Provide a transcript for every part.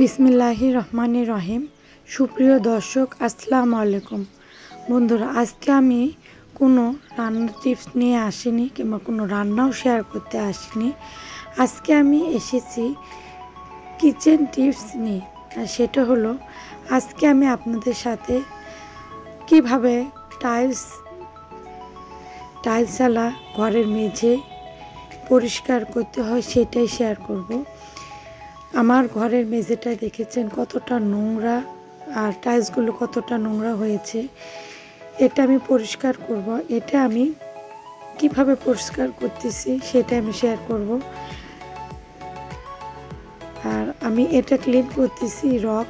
বিসমিল্লাহির রহমানির রহিম। সুপ্রিয় দর্শক, আসসালামু আলাইকুম। বন্ধুরা, আজকে আমি কোনো রান্নার টিপস নিয়ে আসিনি কিংবা কোনো রান্নাও শেয়ার করতে আসিনি। আজকে আমি এসেছি কিচেন টিপস নিয়ে। আর সেটা হলো, আজকে আমি আপনাদের সাথে কিভাবে টাইলসওয়ালা ঘরের মেঝে পরিষ্কার করতে হয় সেটাই শেয়ার করব। আমার ঘরের মেঝেটা দেখেছেন কতটা নোংরা, আর টাইলসগুলো কতটা নোংরা হয়েছে। এটা আমি পরিষ্কার করব। এটা আমি কিভাবে পরিষ্কার করতেছি সেটা আমি শেয়ার করব। আর আমি এটা ক্লিন করতেছি রক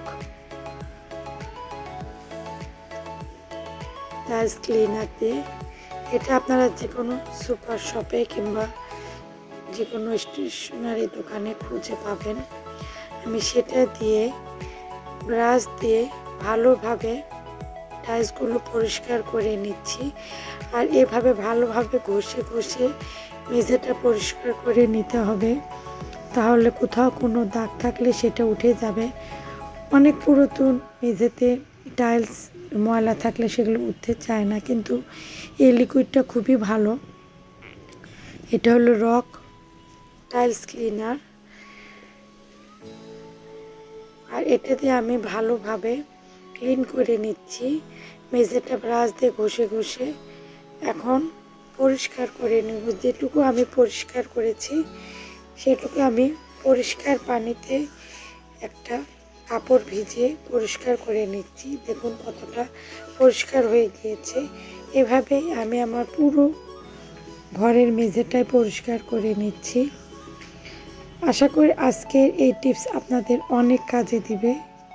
টাইলস ক্লিনার দিয়ে। এটা আপনারা যে কোনো সুপার শপে কিংবা যে কোনো স্টেশনারি দোকানে খুঁজে পাবেন। আমি সেটা দিয়ে ব্রাশ দিয়ে ভালোভাবে টাইলসগুলো পরিষ্কার করে নিচ্ছি। আর এভাবে ভালোভাবে ঘষে ঘষে মেঝেটা পরিষ্কার করে নিতে হবে, তাহলে কোথাও কোনো দাগ থাকলে সেটা উঠে যাবে। অনেক পুরাতন মেঝেতে টাইলস ময়লা থাকলে সেগুলো উঠতে চায় না, কিন্তু এই লিকুইডটা খুবই ভালো। এটা হলো রক টাইলস ক্লিনার। আর এটা দিয়ে আমি ভালোভাবে ক্লিন করে নিচ্ছি মেঝেটা ব্রাশ দিয়ে ঘষে ঘষে। এখন পরিষ্কার করে নেব। যেটুকু আমি পরিষ্কার করেছি সেটুকু আমি পরিষ্কার পানিতে একটা কাপড় ভিজিয়ে পরিষ্কার করে নিচ্ছি। দেখুন কতটা পরিষ্কার হয়ে গিয়েছে। এভাবেই আমি আমার পুরো ঘরের মেঝেটাই পরিষ্কার করে নিচ্ছি। আশা করি আজকের এই টিপস আপনাদের অনেক কাজে দিবে,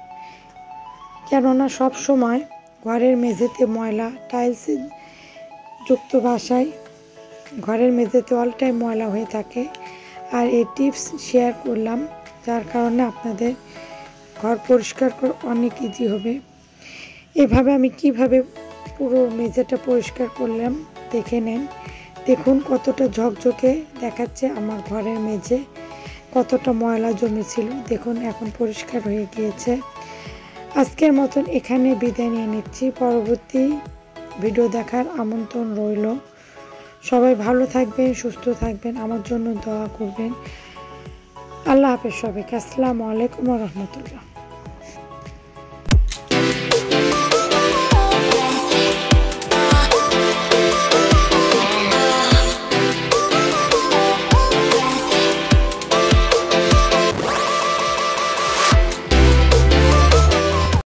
কেননা সব সময় ঘরের মেঝেতে ময়লা, টাইলস যুক্ত বাসায় ঘরের মেঝেতে অল টাইম ময়লা হয়ে থাকে। আর এই টিপস শেয়ার করলাম, যার কারণে আপনাদের ঘর পরিষ্কার করে অনেক ইজি হবে। এভাবে আমি কিভাবে পুরো মেঝেটা পরিষ্কার করলাম দেখে নেন। দেখুন কতটা ঝকঝকে দেখাচ্ছে আমার ঘরের মেঝে, কতটা ময়লা জমেছিল। দেখুন এখন পরিষ্কার হয়ে গিয়েছে। আজকের মতন এখানে বিদায় নিয়ে নিচ্ছি। পরবর্তী ভিডিও দেখার আমন্ত্রণ রইল। সবাই ভালো থাকবেন, সুস্থ থাকবেন, আমার জন্য দোয়া করবেন। আল্লাহ হাফেজ সবাইকে। আসসালামু আলাইকুম ওয়া রাহমাতুল্লাহ।